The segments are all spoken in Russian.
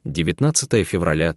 19 февраля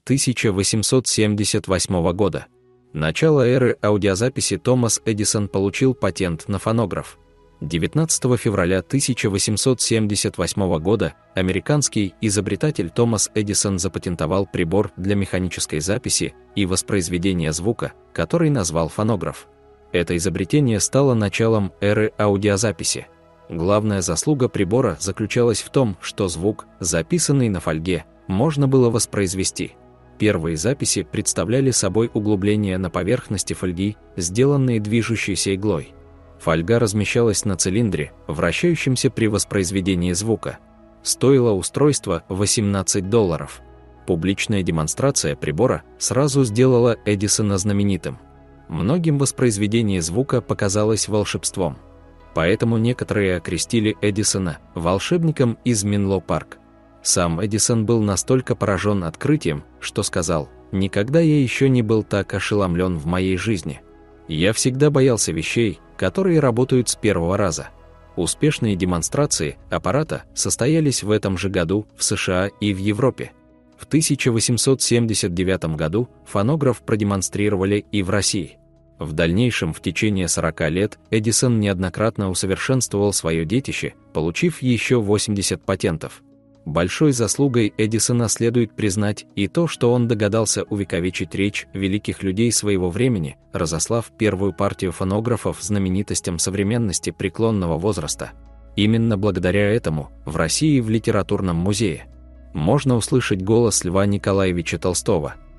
1878 года. Начало эры аудиозаписи. Томас Эдисон получил патент на фонограф. 19 февраля 1878 года американский изобретатель Томас Эдисон запатентовал прибор для механической записи и воспроизведения звука, который назвал фонограф. Это изобретение стало началом эры аудиозаписи. Главная заслуга прибора заключалась в том, что звук, записанный на фольге, можно было воспроизвести. Первые записи представляли собой углубления на поверхности фольги, сделанные движущейся иглой. Фольга размещалась на цилиндре, вращающемся при воспроизведении звука. Стоило устройство $18. Публичная демонстрация прибора сразу сделала Эдисона знаменитым. Многим воспроизведение звука показалось волшебством. Поэтому некоторые окрестили Эдисона волшебником из Менло-Парк. Сам Эдисон был настолько поражен открытием, что сказал: «Никогда я еще не был так ошеломлен в моей жизни. Я всегда боялся вещей, которые работают с первого раза». Успешные демонстрации аппарата состоялись в этом же году в США и в Европе. В 1879 году фонограф продемонстрировали и в России. В дальнейшем, в течение 40 лет, Эдисон неоднократно усовершенствовал свое детище, получив еще 80 патентов. Большой заслугой Эдисона следует признать и то, что он догадался увековечить речь великих людей своего времени, разослав первую партию фонографов знаменитостям современности преклонного возраста. Именно благодаря этому в России в литературном музее можно услышать голос Льва Николаевича Толстого.